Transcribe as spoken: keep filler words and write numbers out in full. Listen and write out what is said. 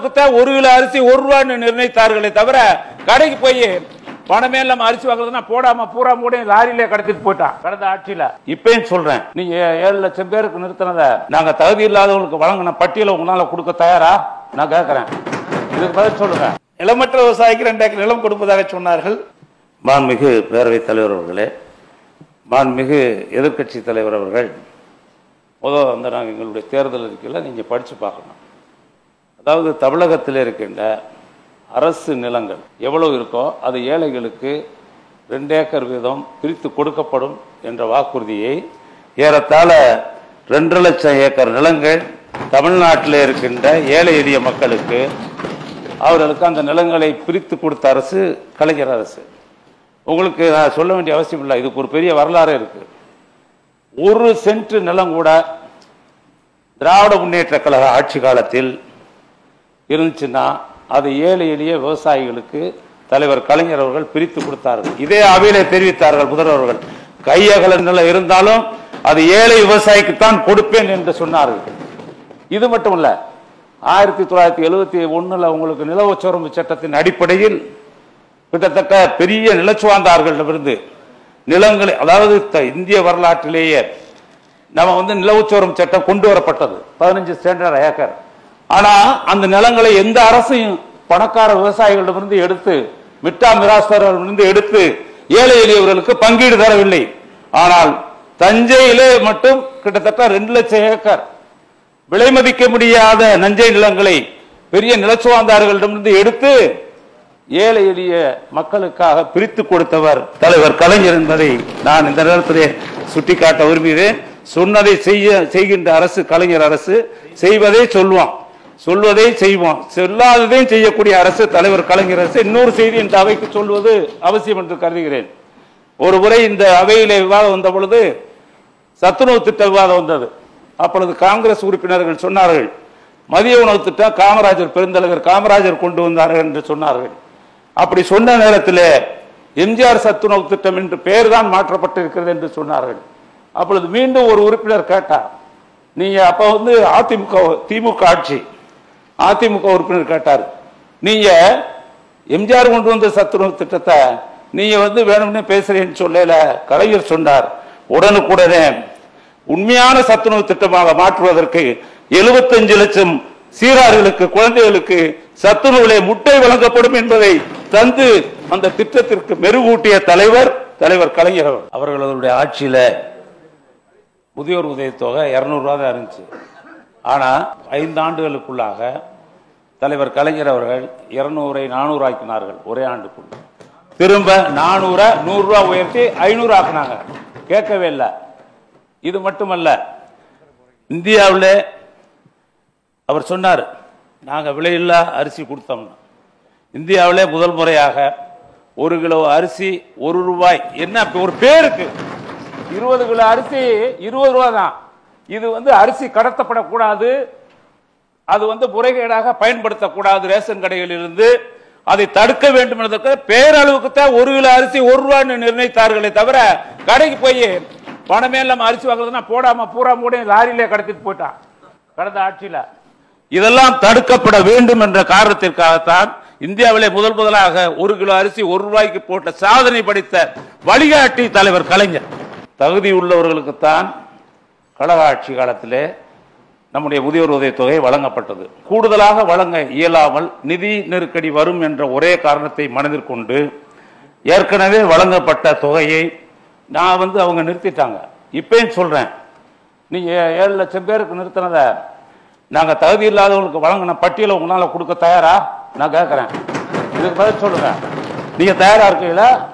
அளவுக்கு தான் ஒரு கிலோ அரிசி ஒரு ரூபான்னு நிர்ணயித்தார்களே தவிர கடைக்கு போய் பணமே இல்லாம அரிசி வாங்குறதுனா போடாம பூரா மூட லாரியில கடத்திட்டு போயிட்டான் கடந்த ஆட்சியில. இப்பயும் சொல்றேன், நீங்க ஏழு லட்சம் பேருக்கு நிறுத்தினத நாங்க தகுதி இல்லாதவங்களுக்கு வழங்கின பட்டியலை உங்களால கொடுக்க தயாரா நான் கேட்கிறேன். இதுக்கு பதில் சொல்லுங்க. நிலமற்ற விவசாயிக்கு ரெண்டு ஏக்கர் நிலம் கொடுப்பதாக சொன்னார்கள். மாண்புமிகு பேரவைத் தலைவர் அவர்களே, மாண்புமிகு எதிர்கட்சி தலைவர் அவர்கள், முதல் வந்து நாங்கள் எங்களுடைய தேர்தல் இருக்கையில் நீங்கள் படித்து பார்க்கணும். அதாவது தமிழகத்தில் இருக்கின்ற அரசு நிலங்கள் எவ்வளவு இருக்கோ அது ஏழைகளுக்கு ரெண்டு ஏக்கர் வீதம் பிரித்து கொடுக்கப்படும் என்ற வாக்குறுதியை ஏறத்தாழ ரெண்டு லட்சம் ஏக்கர் நிலங்கள் தமிழ்நாட்டில் இருக்கின்ற ஏழை எளிய மக்களுக்கு அவர்களுக்கு அந்த நிலங்களை பிரித்து கொடுத்த அரசு கலைஞர் அரசு. உங்களுக்கு நான் சொல்ல வேண்டிய அவசியம் இல்லை, இதுக்கு ஒரு பெரிய வரலாறு இருக்கு. ஒரு சென்ட் நிலம் கூட திராவிட முன்னேற்ற கழக ஆட்சி காலத்தில் இருந்துச்சுன்னா அது ஏழை எளிய விவசாயிகளுக்கு தலைவர் கலைஞர் அவர்கள் பிரித்து கொடுத்தார்கள். இதே அவையிலே தெரிவித்தார்கள் முதல்வர்கள், கையகல நிலம் இருந்தாலும் அது ஏழை விவசாயிக்குத்தான் கொடுப்பேன் என்று சொன்னார்கள். இது மட்டும் இல்ல, ஆயிரத்தி தொள்ளாயிரத்தி எழுபத்தி ஒண்ணுல உங்களுக்கு நில உச்சவரம்பு சட்டத்தின் அடிப்படையில் கிட்டத்தட்ட பெரிய நிலச்சுவார்ந்தார்களிடமிருந்து நிலங்களை, அதாவது இந்திய வரலாற்றிலேயே நம்ம வந்து நில உச்சவரம்பு சட்டம் கொண்டு வரப்பட்டது பதினஞ்சு ஸ்டாண்டர்ட் ஏக்கர். ஆனா அந்த நிலங்களை எந்த அரசையும் பணக்கார விவசாயிகளிடமிருந்து எடுத்து மிட்டா மிராஸ்தரிடமிருந்து எடுத்து ஏழை எளியவர்களுக்கு பங்கீடு தரவில்லை. ஆனால் தஞ்சையிலே மட்டும் கிட்டத்தட்ட ரெண்டு லட்சம் ஏக்கர் விலை மதிக்க முடியாத நஞ்சை நிலங்களை பெரிய நிலச்சுவார்ந்தார்களிடமிருந்து எடுத்து ஏழை எளிய மக்களுக்காக பிரித்து கொடுத்தவர் தலைவர் கலைஞர் என்பதை நான் இந்த நேரத்திலே சுட்டிக்காட்ட விரும்புகிறேன். சொன்னதை செய்ய செய்கின்ற அரசு கலைஞர் அரசு, செய்வதை சொல்லுவான், சொல்வதை செய்வோம், சொல்லாததையும் செய்யக்கூடிய அரசு தலைவர் கலைஞர் அரசு. இன்னொரு செய்தி இந்த அவைக்கு சொல்வது அவசியம் என்று கருதுகிறேன். ஒரு முறை இந்த அவையிலே விவாதம் வந்த பொழுது சத்துணவு திட்ட விவாதம் வந்தது. அப்பொழுது காங்கிரஸ் உறுப்பினர்கள் சொன்னார்கள், மதிய உணவு திட்டம் காமராஜர் பெருந்தலைவர் காமராஜர் கொண்டு வந்தார்கள் என்று சொன்னார்கள். அப்படி சொன்ன நேரத்தில் எம்ஜிஆர் சத்துணவு திட்டம் என்று பெயர் தான் மாற்றப்பட்டிருக்கிறது என்று சொன்னார்கள். அப்பொழுது மீண்டும் ஒரு உறுப்பினர் கேட்டார், நீங்க அப்ப வந்து அதிமுக திமுக ஆட்சி, அதிமுக உறுப்பினர் கேட்டார், நீங்க எம்ஜிஆர் கொண்டு வந்த சத்துணவு திட்டத்தை நீங்க வந்து வேணும்னு பேசுறேன்னு சொல்லல. கலைஞர் சொன்னார், உடனுக்குடனே உண்மையான சத்துணவு திட்டமாக மாற்றுவதற்கு எழுபத்தஞ்சு லட்சம் சீரார்களுக்கு குழந்தைகளுக்கு சத்துணவுலே முட்டை வழங்கப்படும் என்பதை தந்து அந்த திட்டத்திற்கு மெருகூட்டிய தலைவர் தலைவர் கலைஞர் அவர்களுடைய ஆட்சியில முதியோர் உதவித்தொகை இருநூறு ரூபாய் தான் இருந்துச்சு. ஆனா ஐந்து ஆண்டுகளுக்குள்ளாக தலைவர் கலைஞர் அவர்கள் இருநூறை நானூறு ஆக்கினார்கள். ஒரே ஆண்டுக்குள்ள திரும்ப நானூற நூறு ரூபாய் உயர்த்தி ஐநூறு ஆக்கினாங்க. கேட்கவே இல்லை. இது மட்டுமல்ல, இந்தியாவில் அவர் சொன்னார், நாங்க விலையில்லா அரிசி கொடுத்தோம்னா இந்தியாவிலே முதல் முறையாக ஒரு கிலோ அரிசி ஒரு ரூபாய், என்ன ஒரு பேருக்கு இருபது கிலோ அரிசி இருபது ரூபாய் தான். இது வந்து அரிசி கடத்தப்படக்கூடாது, அது வந்து முறைகேடாக பயன்படுத்தக்கூடாது ரேஷன் கடைகளில் இருந்து, அதை தடுக்க வேண்டும் என்பதற்கு பேரளவுக்கு தான் ஒரு கிலோ அரிசி ஒரு ரூபான்னு நிர்ணயித்தார்களே தவிர கடைக்கு போய் பணமே இல்லாம அரிசி வாங்குறதுனா போடாம பூரா மூட லாரியில கடத்திட்டு போயிட்டான் கடந்த ஆட்சியில. இதெல்லாம் தடுக்கப்பட வேண்டும் என்ற காரணத்திற்காகத்தான் இந்தியாவிலே முதல் முதலாக ஒரு கிலோ அரிசி ஒரு ரூபாய்க்கு போட்ட சாதனை படைத்த வழிகாட்டி தலைவர் கலைஞர். தகுதி உள்ளவர்களுக்குத்தான் கழக ஆட்சி காலத்திலே நம்முடைய முதியோர் உதவித்தொகை வழங்கப்பட்டது. கூடுதலாக வழங்க இயலாமல் நிதி நெருக்கடி வரும் என்ற ஒரே காரணத்தை மனதில் கொண்டு ஏற்கனவே வழங்கப்பட்ட தொகையை நான் வந்து அவங்க நிறுத்திட்டாங்க. இப்பயும் சொல்றேன், நீங்க ஏழு லட்சம் பேருக்கு நிறுத்தினத நாங்க தகுதி இல்லாதவங்களுக்கு வழங்கின பட்டியலை உங்களால கொடுக்க தயாரா நான் கேட்கிறேன். இதுக்கு பதில் சொல்லுங்க. நீங்க தயாரா இருக்கீங்களா?